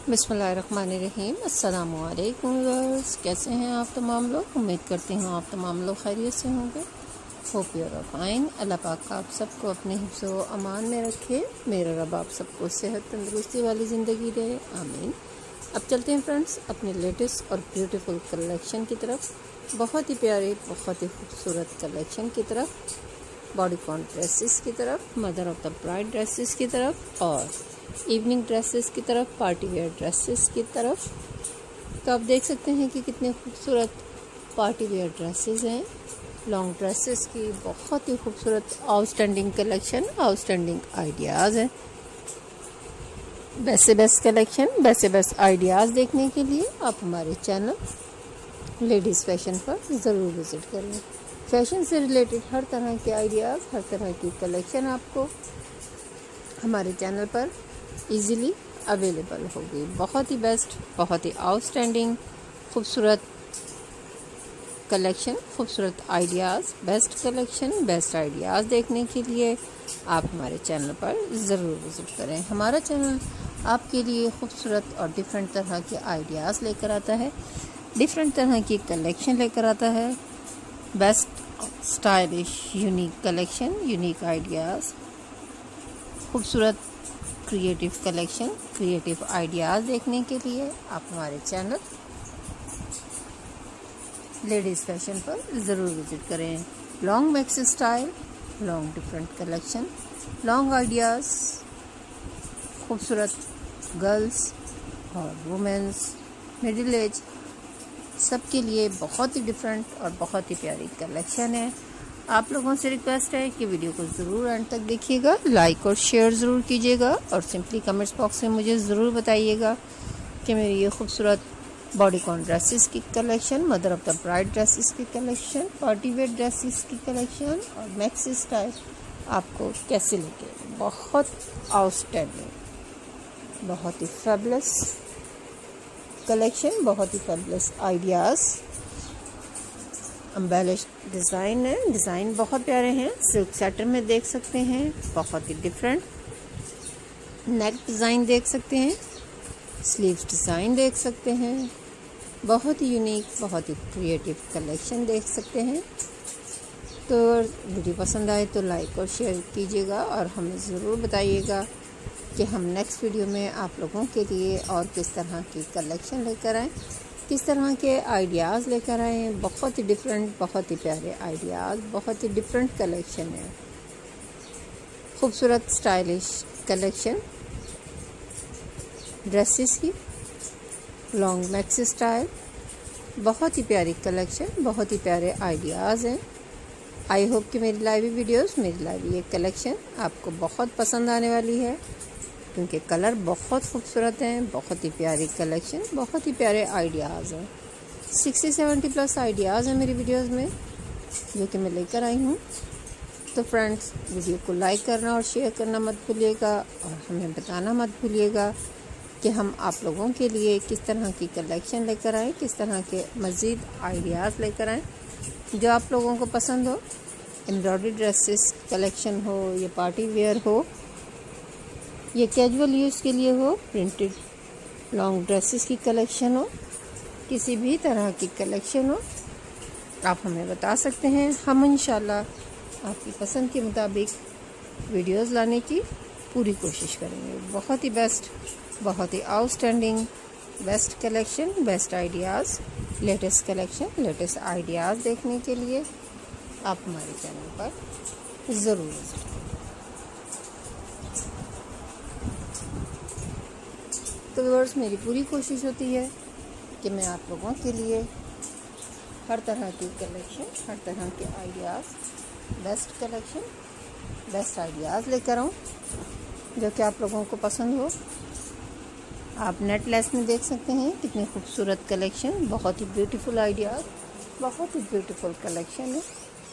बिस्मिल्लाहिर्रहमानिर्रहीम। अस्सलामु अलैकुम व्यूअर्स, कैसे हैं आप तमाम लोग। उम्मीद करती हूँ आप तमाम लोग खैरियत से होंगे। Hope you are fine. अल्लाह पाक आप सबको अपने हिफ्ज़ व अमान में रखे। मेरा रब आप सबको सेहत तंदुरुस्ती वाली ज़िंदगी दे, आमीन। अब चलते हैं फ्रेंड्स अपने लेटेस्ट और ब्यूटीफुल कलेक्शन की तरफ। बहुत ही प्यारे, बहुत ही खूबसूरत कलेक्शन की तरफ, बॉडीकॉन ड्रेसेस की तरफ, mother of the bride dresses की तरफ और इवनिंग ड्रेसेस की तरफ, पार्टी वेयर ड्रेसेस की तरफ। तो आप देख सकते हैं कि कितने खूबसूरत पार्टी वेयर ड्रेसेस हैं। लॉन्ग ड्रेसेस की बहुत ही खूबसूरत आउटस्टैंडिंग कलेक्शन, आउटस्टैंडिंग आइडियाज़ हैं। बेस्ट से बेस्ट कलेक्शन, बेस्ट से बेस्ट आइडियाज़ देखने के लिए आप हमारे चैनल लेडीज़ फैशन पर ज़रूर विज़िट करें। फैशन से रिलेटेड हर तरह के आइडियाज़, हर तरह की कलेक्शन आपको हमारे चैनल पर इजीली अवेलेबल होगी। बहुत ही बेस्ट, बहुत ही आउटस्टैंडिंग खूबसूरत कलेक्शन, खूबसूरत ideas, best collection, best ideas देखने के लिए आप हमारे चैनल पर ज़रूर विज़िट करें। हमारा चैनल आपके लिए खूबसूरत और डिफरेंट तरह के आइडियाज़ लेकर आता है, डिफरेंट तरह की कलेक्शन लेकर आता है। Best stylish unique collection, unique ideas, खूबसूरत क्रिएटिव कलेक्शन, क्रिएटिव आइडियाज़ देखने के लिए आप हमारे चैनल लेडीज़ फैशन पर ज़रूर विज़िट करें। Long maxi style, long different collection, long ideas, खूबसूरत गर्ल्स और वुमेंस, मिडिल एज, सबके लिए बहुत ही डिफरेंट और बहुत ही प्यारी कलेक्शन है। आप लोगों से रिक्वेस्ट है कि वीडियो को ज़रूर एंड तक देखिएगा, लाइक और शेयर ज़रूर कीजिएगा और सिंपली कमेंट्स बॉक्स में मुझे ज़रूर बताइएगा कि मेरी ये खूबसूरत बॉडीकॉन ड्रेसेस की collection, mother of the bride dresses की कलेक्शन, पार्टी वेयर ड्रेसेस की कलेक्शन और मैक्सी स्टाइल आपको कैसे लगे। बहुत आउटस्टैंडिंग, बहुत ही फैबुलस कलेक्शन, बहुत ही फैबुलस आइडियाज़, एम्बेलिश डिज़ाइन है। डिज़ाइन बहुत प्यारे हैं। सिल्क सैटिन में देख सकते हैं, बहुत ही डिफरेंट नेक डिज़ाइन देख सकते हैं, स्लीव्स डिज़ाइन देख सकते हैं, बहुत ही यूनिक, बहुत ही क्रिएटिव कलेक्शन देख सकते हैं। तो वीडियो पसंद आए तो लाइक और शेयर कीजिएगा और हमें ज़रूर बताइएगा कि हम नेक्स्ट वीडियो में आप लोगों के लिए और किस तरह की कलेक्शन लेकर आएँ, किस तरह के आइडियाज़ लेकर आए। बहुत ही डिफरेंट, बहुत ही प्यारे आइडियाज़, बहुत ही डिफरेंट कलेक्शन है। खूबसूरत स्टाइलिश कलेक्शन ड्रेसेस की, लॉन्ग मैक्सी स्टाइल, बहुत ही प्यारी कलेक्शन, बहुत ही प्यारे आइडियाज़ हैं। आई होप कि मेरी लाइव वीडियोस, मेरी लाइव ये कलेक्शन आपको बहुत पसंद आने वाली है, क्योंकि कलर बहुत खूबसूरत हैं, बहुत ही प्यारी कलेक्शन, बहुत ही प्यारे आइडियाज़ हैं। 60-70 प्लस आइडियाज़ हैं मेरी वीडियोस में जो कि मैं लेकर आई हूँ। तो फ्रेंड्स, वीडियो को लाइक करना और शेयर करना मत भूलिएगा और हमें बताना मत भूलिएगा कि हम आप लोगों के लिए किस तरह की कलेक्शन लेकर आएँ, किस तरह के मज़ीद आइडियाज़ लेकर आएँ जो आप लोगों को पसंद हो। एम्ब्रॉयडरी ड्रेसेस कलेक्शन हो, ये पार्टी वेयर हो, ये कैजुअल यूज़ के लिए हो, प्रिंटेड लॉन्ग ड्रेसेस की कलेक्शन हो, किसी भी तरह की कलेक्शन हो, आप हमें बता सकते हैं। हम इंशाल्लाह आपकी पसंद के मुताबिक वीडियोस लाने की पूरी कोशिश करेंगे। बहुत ही बेस्ट, बहुत ही outstanding best collection, best ideas, latest collection, latest ideas देखने के लिए आप हमारे चैनल पर ज़रूर विजिट करें। तो व्यूअर्स, मेरी पूरी कोशिश होती है कि मैं आप लोगों के लिए हर तरह की कलेक्शन, हर तरह के ideas, best collection, best ideas लेकर आऊँ जो कि आप लोगों को पसंद हो। आप नेट लेस में देख सकते हैं कितनी खूबसूरत कलेक्शन, बहुत ही ब्यूटीफुल आइडियाज़, बहुत ही ब्यूटीफुल कलेक्शन है।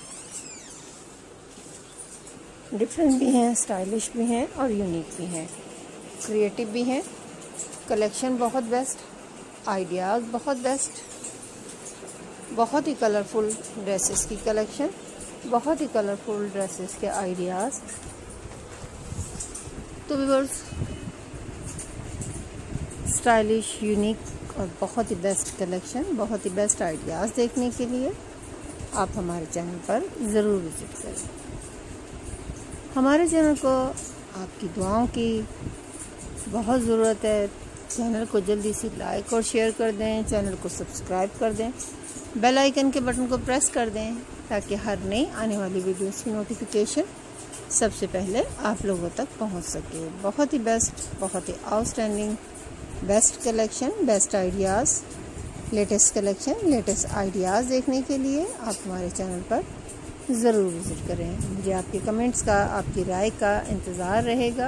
डिफरेंट भी हैं, स्टाइलिश भी हैं और यूनिक भी हैं, क्रिएटिव भी हैं। कलेक्शन बहुत बेस्ट, आइडियाज़ बहुत बेस्ट, बहुत ही कलरफुल ड्रेसेस की कलेक्शन, बहुत ही कलरफुल ड्रेसेस के आइडियाज़। तो व्यूअर्स, स्टाइलिश, यूनिक और बहुत ही बेस्ट कलेक्शन, बहुत ही बेस्ट आइडियाज़ देखने के लिए आप हमारे चैनल पर ज़रूर विज़िट करें। हमारे चैनल को आपकी दुआओं की बहुत ज़रूरत है। चैनल को जल्दी से लाइक और शेयर कर दें, चैनल को सब्सक्राइब कर दें, बेल आइकन के बटन को प्रेस कर दें ताकि हर नई आने वाली वीडियोस की नोटिफिकेशन सबसे पहले आप लोगों तक पहुंच सके। बहुत ही बेस्ट, बहुत ही outstanding best collection, best ideas, latest collection, latest ideas देखने के लिए आप हमारे चैनल पर ज़रूर विज़िट करें। मुझे आपके कमेंट्स का, आपकी राय का इंतज़ार रहेगा।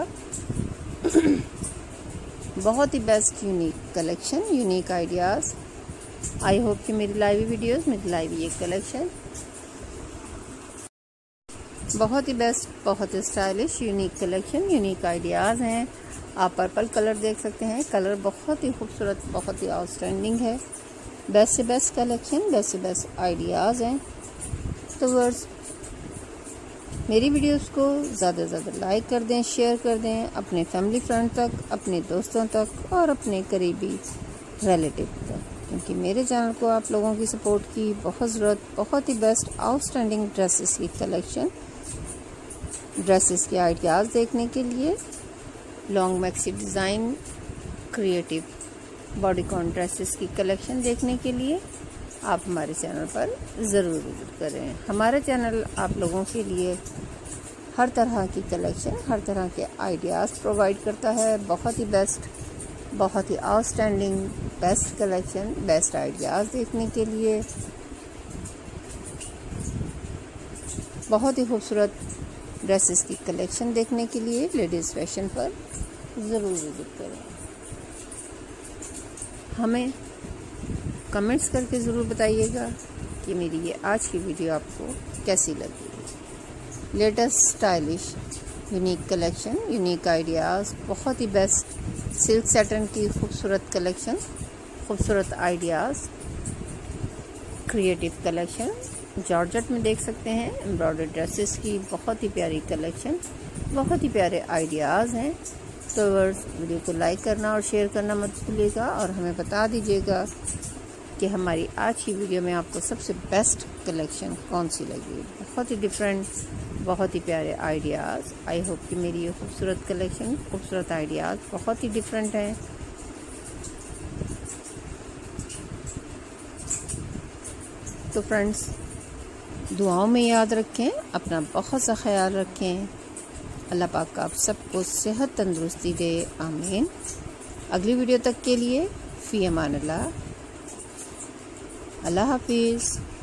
बहुत ही best unique collection, unique ideas. I hope कि मेरी लाइव वीडियोस, मेरी लाइव ये कलेक्शन बहुत ही बेस्ट, बहुत ही stylish, unique collection, unique ideas हैं। आप पर्पल कलर देख सकते हैं, कलर बहुत ही खूबसूरत, बहुत ही आउटस्टैंडिंग है। बेस्ट से बेस्ट कलेक्शन, बेस्ट से बेस्ट आइडियाज़ हैं। तो वर्स मेरी वीडियोस को ज़्यादा से ज़्यादा लाइक कर दें, शेयर कर दें अपने फैमिली फ्रेंड तक, अपने दोस्तों तक और अपने करीबी रिलेटिव तक, क्योंकि मेरे चैनल को आप लोगों की सपोर्ट की बहुत ज़रूरत। बहुत ही बेस्ट आउटस्टैंडिंग ड्रेसेस की कलेक्शन, ड्रेसेस के आइडियाज़ देखने के लिए, long maxi design, creative bodycon dresses की कलेक्शन देखने के लिए आप हमारे चैनल पर ज़रूर विज़िट करें। हमारा चैनल आप लोगों के लिए हर तरह की कलेक्शन, हर तरह के आइडियाज़ प्रोवाइड करता है। बहुत ही बेस्ट, बहुत ही outstanding best collection, best ideas देखने के लिए, बहुत ही खूबसूरत ड्रेसेस की कलेक्शन देखने के लिए लेडीज़ फैशन पर ज़रूर विज़िट करें। हमें कमेंट्स करके ज़रूर बताइएगा कि मेरी ये आज की वीडियो आपको कैसी लगी। Latest stylish unique collection, unique ideas, बहुत ही बेस्ट सिल्क सैटन की खूबसूरत कलेक्शन, खूबसूरत आइडियाज़, क्रिएटिव कलेक्शन, जॉर्जेट में देख सकते हैं एम्ब्रॉयडर्ड ड्रेसेस की बहुत ही प्यारी कलेक्शन, बहुत ही प्यारे आइडियाज़ हैं। तो वीडियो को लाइक करना और शेयर करना मत भूलिएगा और हमें बता दीजिएगा कि हमारी आज की वीडियो में आपको सबसे बेस्ट कलेक्शन कौन सी लगी। बहुत ही डिफरेंट, बहुत ही प्यारे आइडियाज़। आई होप कि मेरी ये खूबसूरत कलेक्शन, खूबसूरत आइडियाज़ बहुत ही डिफरेंट हैं। तो फ्रेंड्स, दुआओं में याद रखें, अपना बहुत सा ख्याल रखें। अल्लाह पाक आप सबको सेहत तंदुरुस्ती दे, आमीन। अगली वीडियो तक के लिए फ़ी अमान अल्लाह, अल्लाह हाफिज़।